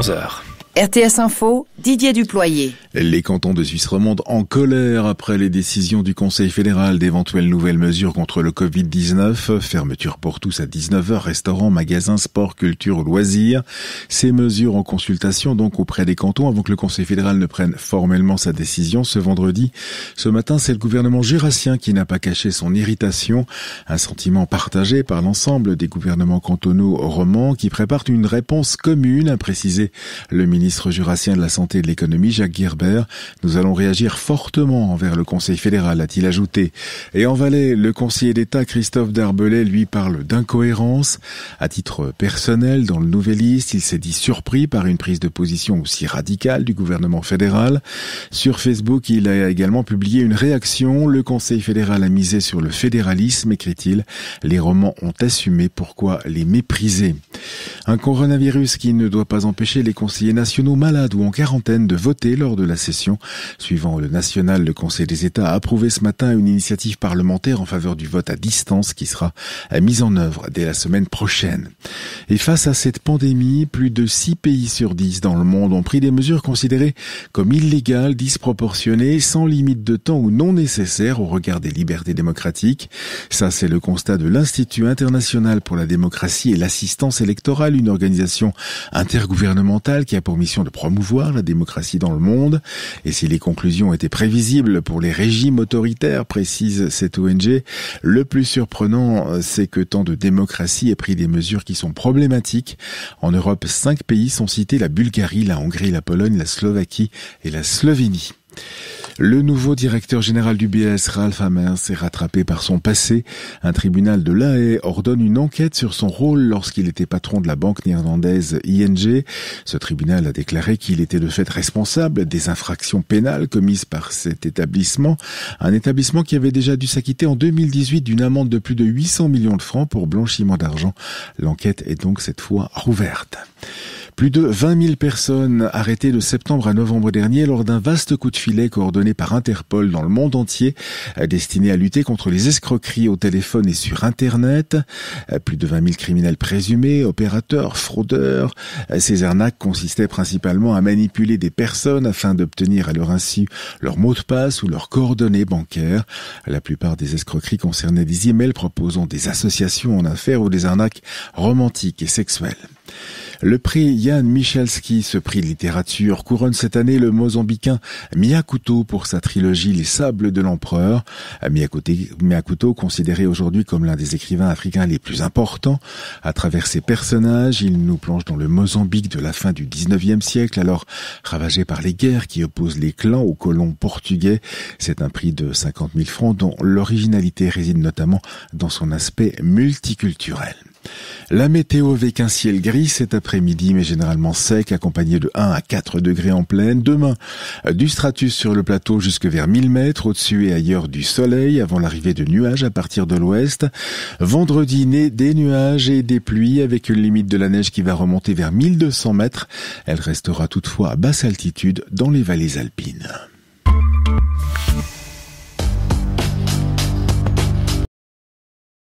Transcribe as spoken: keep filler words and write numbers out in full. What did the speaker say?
onze heures. R T S Info, Didier Duployer. Les cantons de Suisse romande en colère après les décisions du Conseil fédéral d'éventuelles nouvelles mesures contre le covid dix-neuf. Fermeture pour tous à dix-neuf heures, restaurants, magasins, sport, culture, loisirs. Ces mesures en consultation donc auprès des cantons avant que le Conseil fédéral ne prenne formellement sa décision ce vendredi. Ce matin, c'est le gouvernement jurassien qui n'a pas caché son irritation. Un sentiment partagé par l'ensemble des gouvernements cantonaux romans qui préparent une réponse commune, a précisé le ministre ministre jurassien de la Santé et de l'Économie, Jacques Guerbert. Nous allons réagir fortement envers le Conseil fédéral, a-t-il ajouté. Et en Valais, le conseiller d'État Christophe Darbelay lui parle d'incohérence. À titre personnel, dans le Nouvelliste, il s'est dit surpris par une prise de position aussi radicale du gouvernement fédéral. Sur Facebook, il a également publié une réaction. Le Conseil fédéral a misé sur le fédéralisme, écrit-il. Les romans ont assumé, pourquoi les mépriser? Un coronavirus qui ne doit pas empêcher les conseillers nationaux malades ou en quarantaine de voter lors de la session. Suivant le national, le Conseil des États a approuvé ce matin une initiative parlementaire en faveur du vote à distance qui sera mise en œuvre dès la semaine prochaine. Et face à cette pandémie, plus de six pays sur dix dans le monde ont pris des mesures considérées comme illégales, disproportionnées, sans limite de temps ou non nécessaires au regard des libertés démocratiques. Ça, c'est le constat de l'Institut international pour la démocratie et l'assistance électorale, une organisation intergouvernementale qui a pour mission de promouvoir la démocratie dans le monde. Et si les conclusions étaient prévisibles pour les régimes autoritaires, précise cette O N G, le plus surprenant, c'est que tant de démocratie ait pris des mesures qui sont problématiques. En Europe, cinq pays sont cités, la Bulgarie, la Hongrie, la Pologne, la Slovaquie et la Slovénie. Le nouveau directeur général du B S, Ralph Hamers, est rattrapé par son passé. Un tribunal de La Haye ordonne une enquête sur son rôle lorsqu'il était patron de la banque néerlandaise I N G. Ce tribunal a déclaré qu'il était de fait responsable des infractions pénales commises par cet établissement. Un établissement qui avait déjà dû s'acquitter en deux mille dix-huit d'une amende de plus de huit cents millions de francs pour blanchiment d'argent. L'enquête est donc cette fois rouverte. Plus de vingt mille personnes arrêtées de septembre à novembre dernier lors d'un vaste coup de filet coordonné par Interpol dans le monde entier, destiné à lutter contre les escroqueries au téléphone et sur Internet. Plus de vingt mille criminels présumés, opérateurs, fraudeurs. Ces arnaques consistaient principalement à manipuler des personnes afin d'obtenir à leur insu leur mot de passe ou leurs coordonnées bancaires. La plupart des escroqueries concernaient des emails proposant des associations en affaires ou des arnaques romantiques et sexuelles. Le prix Jan Michalski, ce prix de littérature, couronne cette année le Mozambicain Miyakuto pour sa trilogie Les Sables de l'Empereur. Miyakuto, considéré aujourd'hui comme l'un des écrivains africains les plus importants. À travers ses personnages, il nous plonge dans le Mozambique de la fin du dix-neuvième siècle, alors ravagé par les guerres qui opposent les clans aux colons portugais. C'est un prix de cinquante mille francs dont l'originalité réside notamment dans son aspect multiculturel. La météo avec un ciel gris cet après-midi, mais généralement sec, accompagné de un à quatre degrés en pleine. Demain, du stratus sur le plateau jusque vers mille mètres, au-dessus et ailleurs du soleil, avant l'arrivée de nuages à partir de l'ouest. Vendredi, des nuages et des pluies, avec une limite de la neige qui va remonter vers mille deux cents mètres. Elle restera toutefois à basse altitude dans les vallées alpines.